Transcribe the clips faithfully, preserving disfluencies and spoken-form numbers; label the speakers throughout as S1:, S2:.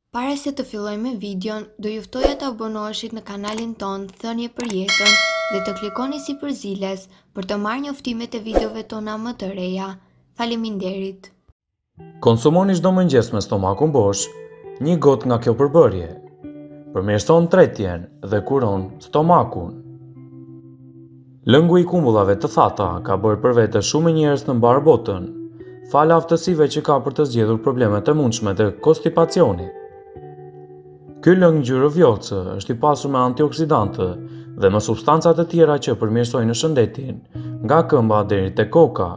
S1: Para se të fillojmë videon, do ju ftoja të abonoheshit në kanalin ton Thënie për Jetën dhe të klikoni si përziles për të marrë njoftimet e videove tona më të reja. Faleminderit.
S2: Konsumoni çdo mëngjes me stomakun bosh një gotë nga kjo përbërje. Përmirëson tretjen dhe kuron stomakun. Lëngu i kumbullave të thata ka bërë për vete shumë njerëz në mbar botën, fal aftësive që ka për të zgjedhur problemet e mundshme të konstipacionit. Ky lëng ngjyrë vjollce është i pasur me antioksidantë dhe me substanca të tjera që përmirësojnë shëndetin, nga këmba deri te koka.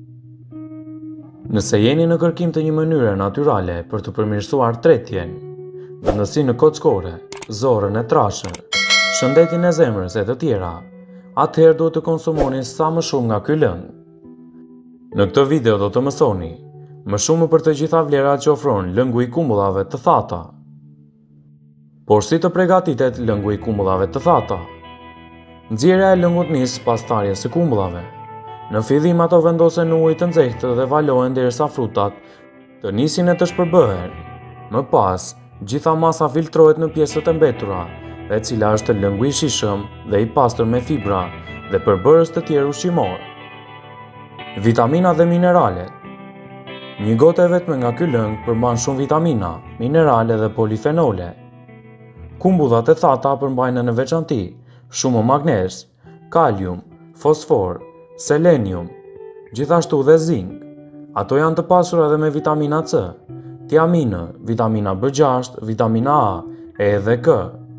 S2: Nëse jeni në kërkim të një mënyre natyrale për të përmirësuar tretjen, vendësinë në kockore, zorën e trashër, shëndetin e zemrës e të tjera, atëherë duhet të konsumoni sa më shumë nga ky lëng. Në këtë video do të mësoni më shumë për të gjitha vlerat që ofron lëngu i kumbullave të thata. Por si të përgatitet lëngu i kumbullave të thata? Nxjerrja e lëngut nis pas tharjes së kumbullave. Në fillim ato vendosen në ujë të nxehtë dhe valohen derisa frutat të nisin e të shpërbëhen. Më pas, gjitha masa filtrohet në pjesët e mbetura, e cila është lëngu i shishëm dhe i pastër me fibra dhe përbërës të tjerë ushqimor. Vitamina dhe mineralet. Një gotë e vetme nga ky lëng përmban shumë vitamina, minerale dhe polifenole. Kumbullat e thata përmbajnë në veçanti shumë magnez, kalium, fosfor, selenium, gjithashtu dhe zink. Ato janë të pasura edhe me vitamina C, tiaminë, vitamina B gjashtë, vitamina A e edhe K.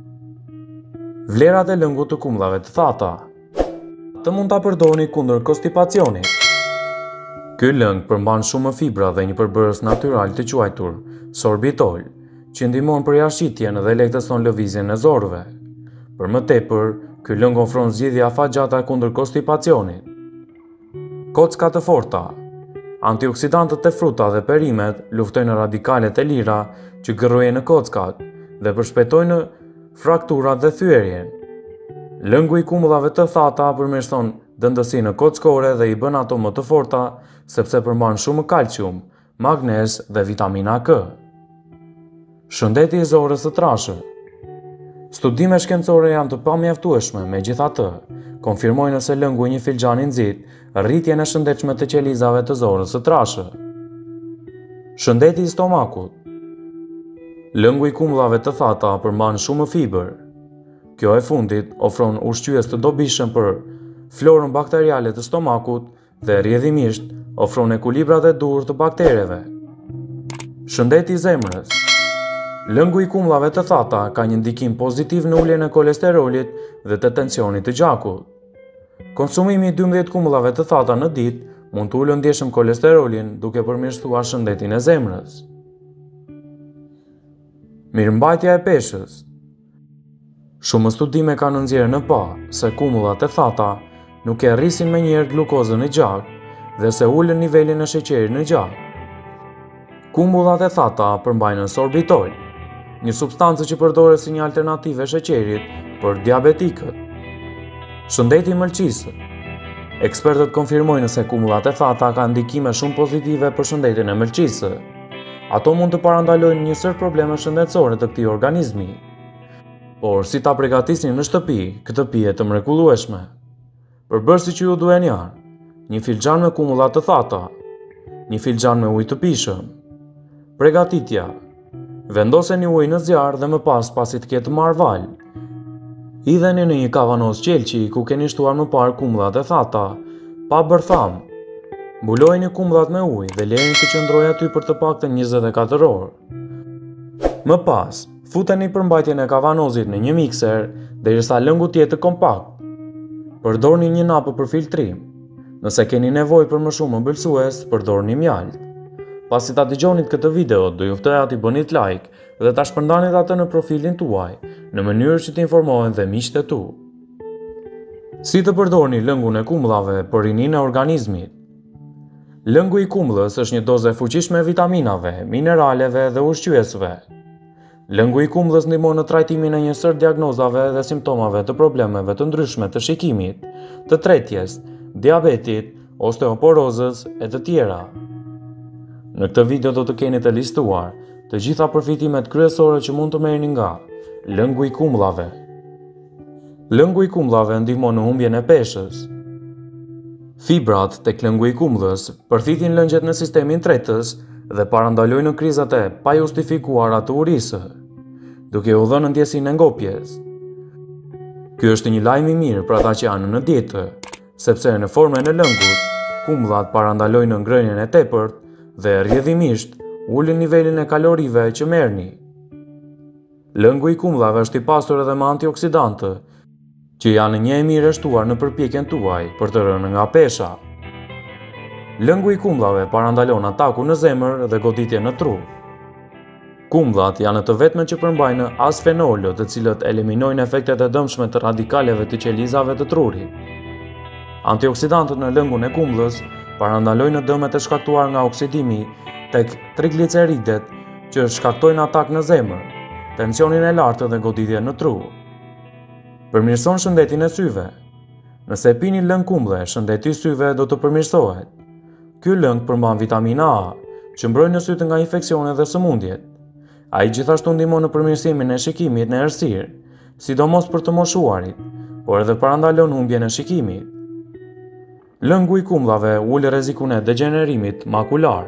S2: Vlerat e lëngut të kumbullave të thata. Të mund ta përdorni kundër konstipacionit. Ky lëng përmban shumë fibra dhe një përbërës natyral të quajtur sorbitol, që ndihmon për jashtëqitjen dhe lehtëson lëvizjen e zorëve. Për më tepër, ky lëng ofron zgjidhje afatgjata kundër konstipacionit. Kocka të forta. Antioksidantët e fruta dhe perimet luftojnë radikalet e lira që gërrojnë në kockat dhe përshpejtojnë frakturat dhe thyerjen. Lëngu i kumbullave të thata përmirëson dëndësinë kockore dhe i bën ato më të forta sepse përmban shumë kalcium, magnez dhe vitamina K. Shëndeti i zorës së trashër. Studime shkencore janë të pamjaftueshme, megjithatë, konfirmojnë se lëngu i një filxhani nxit rritjen e shëndetshme të qelizave të zorës së trashër. Shëndeti i stomakut. Lëngu i kumbullave të thata përmban shumë fibër. Kjo e fundit ofron ushqyes të dobishëm për florën bakteriale të stomakut dhe rrjedhimisht ofron ekuilibrat e duhur të baktereve. Shëndeti i zemrës. Lëngu i kumbullave të thata ka një ndikim pozitiv në uljen e kolesterolit dhe të tensionit të gjakut. Konsumimi i dymbëdhjetë kumbullave të thata në ditë mund të ulë ndjeshëm kolesterolin duke përmirësuar shëndetin e zemrës. Mirëmbajtja e peshës. Shumë studime kanë nxjerrë në pa se kumbullat e thata nuk e rrisin menjëherë glukozën në gjak dhe se ulën nivelin e sheqerit në gjak. Kumbullat e thata përmbajnë sorbitol, një substancë që përdoret si një alternativë e sheqerit për diabetikët. Shëndeti i mëlçisë. Ekspertët konfirmojnë se kumbullat e thata kanë ndikime shumë pozitive për shëndetin e mëlçisë. Ato mund të parandalojnë një sër probleme shëndetësore të këtij organizmi. Por si ta përgatisni në shtëpi këtë pije të mrekullueshme? Përbërësi që ju duhen janë: një filxhan me kumbullat të thata, një filxhan me ujë të pishëm. Përgatitja. Vendoseni ujë në zjarr dhe më pas pasi të ketë marrë val, hidheni në një kavanos qelçi ku keni shtuar më parë kumbullat e thata, pa bërë tham. Mbulojeni kumbullat me ujë dhe lejeni të qëndrojë aty për të paktën njëzet e katër orë. Më pas, futeni përmbajtjen e kavanozit në një mikser derisa lëngu të jetë kompakt. Përdorni një napë për filtrim. Nëse keni nevojë për më shumë ëmbëlsues, përdorni mjalt. Pasi ta dëgjonit këtë video, do ju ftoj t'i bënit like dhe ta shpërndanit atë në profilin tuaj, në mënyrë që t'informohen dhe miqtë e tu. Si të përdorni lëngun e kumbullave për rininë e organizmit? Lëngu i kumbullës është një dozë e fuqishme e vitaminave, mineraleve dhe ushqyesve. Lëngu i kumbullës ndihmon në trajtimin e një sër diagnozave dhe simptomave të problemeve të ndryshme të shikimit, të tretjes, diabetit, osteoporozës e të tjera. Në këtë video do të keni të listuar të gjitha përfitimet kryesore që mund të merrni nga lëngu i kumllave. Lëngu i kumllave ndihmon në humbjen e peshës. Fibrat tek lëngu i kumllës përfitin lëngjet në sistemin tretës dhe parandalojnë krizat e pajustifikuara të urisë, duke u dhënë ndjesinë e ngopjes. Ky është një lajm i mirë për ata që janë në dietë, sepse në formën e lëngut, kumllat parandalojnë ngrënien e tepërt dhe rrjedhimisht ulin nivelin e kalorive që merrni. Lëngu i kumllave është i pasur edhe me antioksidantë, që janë një e mirë e shtuar në përpjekjen tuaj për të rënë nga pesha. Lëngu i kumllave parandalon ataku në zemër dhe goditje në tru. Kumllat janë të vetmen që përmbajnë asfenolë, të cilët eliminojnë efektet e dëmshme të radikaleve të qelizave të trurit. Antioksidantët në lëngun e kumllës parandalojnë dëmet e shkaktuar nga oksidimi tek trigliceridet që shkaktojnë atak në zemër, tensionin e lartë dhe goditje në tru. Përmirëson shëndetin e syve. Nëse pini lëng kumlle, shëndeti i syve do të përmirësohet. Ky lëng përmban vitamina A, që mbrojnë në sytë nga infeksionet dhe sëmundjet. Ai gjithashtu ndihmon në përmirësimin e shikimit në errësirë, sidomos për të moshuarit, por edhe parandalon humbjen e shikimit. Lëngu i kumllave ul rrezikun e degenerimit makular.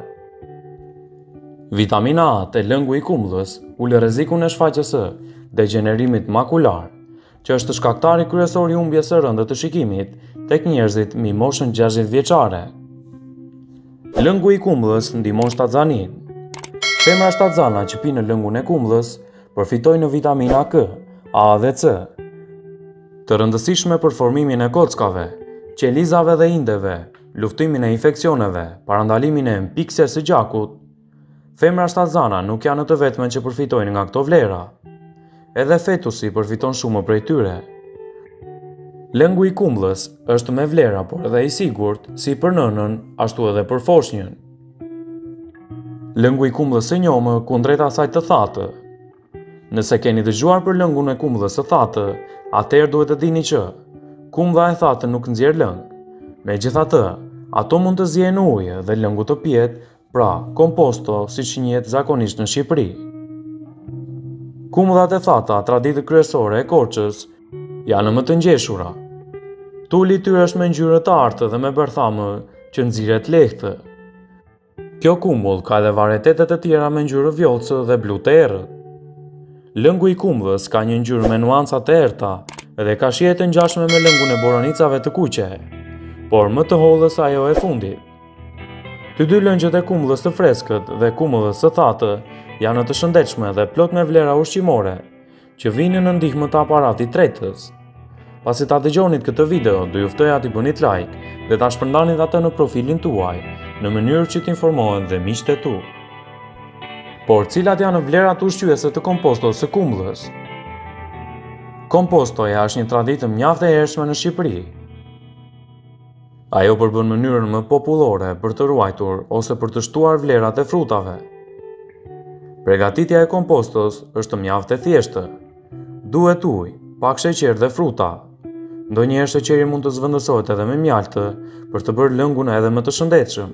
S2: Vitamina A te lëngu i kumllës ul rrezikun e shfaqjes së degenerimit makular, që është shkaktari kryesor i humbjes së rëndë të shikimit tek njerëzit mbi moshën gjashtëdhjetë vjeçare. Lëngu i kumllës ndihmon shtatzanin. Femra shtatzana që pinë lëngun e kumllës përfitojnë në vitamina K, A dhe C, të rëndësishme për formimin e kockave, qelizave dhe indeve, luftimin e infeksioneve, parandalimin e mpiksjes së gjakut. Femra shtatzana nuk janë të vetmen që përfitojnë nga këto vlera. Edhe fetusi përfiton shumë prej tyre. Lëngu i kumllës është me vlera, por edhe i sigurt, si për nënën, ashtu edhe për foshnjën. Lëngu i kumllës së njomë kundrejt asaj të thatë. Nëse keni dëgjuar për lëngun e kumllës së thatë, atëherë duhet të dini që kumlla e thatë nuk nxjerr lëng. Megjithatë, ato mund të ziejnë në ujë dhe lëngu të pihet, pra komposto, siç njihet zakonisht në Shqipëri. Kumllat e thata, traditë kryesore e Korçës, janë më të ngjeshura. Tuli i tyre është me ngjyrë të artë dhe me bërthamë që nxirret lehtë. Kjo kumbull ka edhe varietete të tjera me ngjyrë vjollcë dhe blu të errët. Lëngu i kumllës ka një ngjyrë me nuanca të errta dhe ka shije të ngjashme me lëngun e boronicave të kuqe, por më të hollës ajo e fundit. Të dy lëngjet e kumllës së freskët dhe kumllës së thatë janë të shëndetshme dhe plot me vlera ushqimore, që vijnë në ndihmën të aparatit tretës. Pasi ta dëgjonit këtë video, do ju ftoja t'i bënit like dhe ta shpërndanit atë në profilin tuaj, në mënyrë që t'informohen dhe miqtë e tu. Por cilat janë vlerat ushqyese të kompostos së kumllës? Kompostoja është një traditë mjaft e hershme në Shqipëri. Ajo përbën mënyrën më popullore për të ruajtur ose për të shtuar vlerat e frutave. Përgatitja e kompostos është mjaft e thjeshtë. Duhet ujë, pak sheqer dhe fruta. Ndonjëherë sheqeri mund të zvendësohet edhe me mjaltë për të bërë lëngun edhe më të shëndetshëm.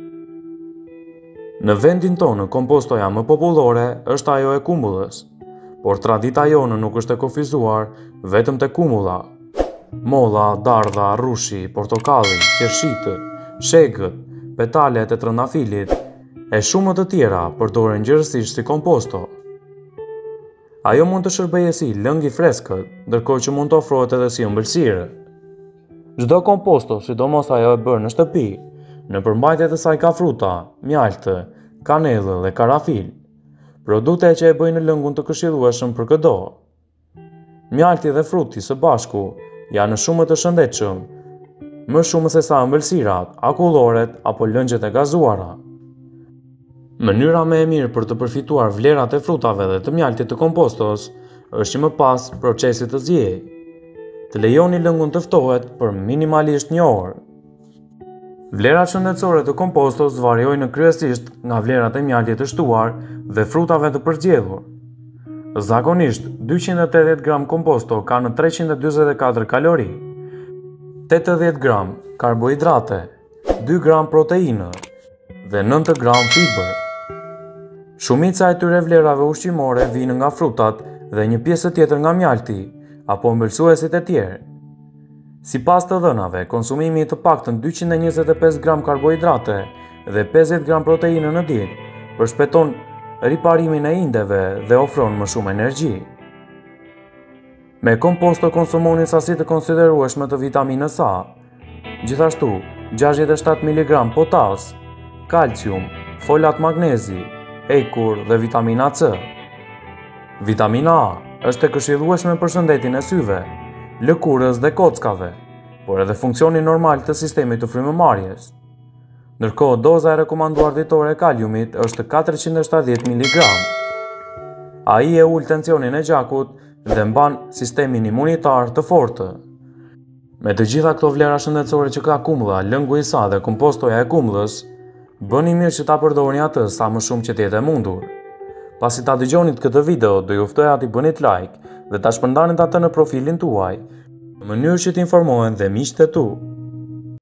S2: Në vendin tonë, kompostoja më popullore është ajo e kumbullës, por tradita jonë nuk është e kufizuar vetëm te kumulla. Molla, dardha, rrushi, portokalli, qershitë, shegët, petalet e trëndafilit e shumë të tjera përdoren gjërësisht si komposto. Ajo mund të shërbejë si lëng i freskët, ndërkohë që mund të ofrohet edhe si ëmbëlsirë. Çdo komposto, sidomos ajo e bërë në shtëpi, në përmbajtjet e saj ka fruta, mjaltë, kanellë dhe karafil, produkte që e bëjnë lëngun të këshillueshëm për çdo. Mjalti dhe fruti së bashku janë shumë të shëndetshëm, më shumë se sa ëmbëlsirat, akulloret apo lëngjet e gazuara. Mënyra më e mirë për të përfituar vlerat e frutave dhe të mjaltit të kompostos është që më pas procesit të zjej. Të lejoni lëngun të ftohet për minimalisht një orë. Vlerat shëndetësore të kompostos variojnë kryesisht nga vlerat e mjaltit të shtuar dhe frutave të përzgjedhur. Zakonisht, dyqind e tetëdhjetë gram komposto ka në treqind e dyzet e katër kalori, tetëdhjetë gram karbohidrate, dy gram proteinë dhe nëntëdhjetë gram fibër. Shumica e tyre vlerave ushqimore vijnë nga frutat dhe një pjesë tjetër nga mjalti apo ëmbëlsuesit e tjerë. Sipas të dhënave, konsumimi i të paktën dyqind e njëzet e pesë gram karbohidrate dhe pesëdhjetë gram proteinë në ditë përshpejton riparimin e indeve dhe ofron më shumë energji. Me kompost të konsumoni sasi të konsiderueshme të vitaminës A, gjithashtu gjashtëdhjetë e shtatë miligram potas, kalcium, folat magnezi, ekur dhe vitamina C. Vitamina A është e këshillueshme për shëndetin e syve, lëkurës dhe kockave, por edhe funksionin normal të sistemit të frymëmarrjes. Ndërkohë doza e rekomanduar ditore e kaliumit është katërqind e shtatëdhjetë miligram. Ai e ul tensionin e gjakut dhe mban sistemin imunitar të fortë. Me të gjitha këto vlera shëndetësore që ka kumlla, lëngu i sa dhe kompostoja e kumllës, bëni mirë që ta përdorni atë sa më shumë që t'jetë e mundur. Pasi ta dëgjonit këtë video, do ju ftoja t'i bënit like dhe ta shpërndanit atë në profilin tuaj, në mënyrë që t'informohen dhe miqtë e tu.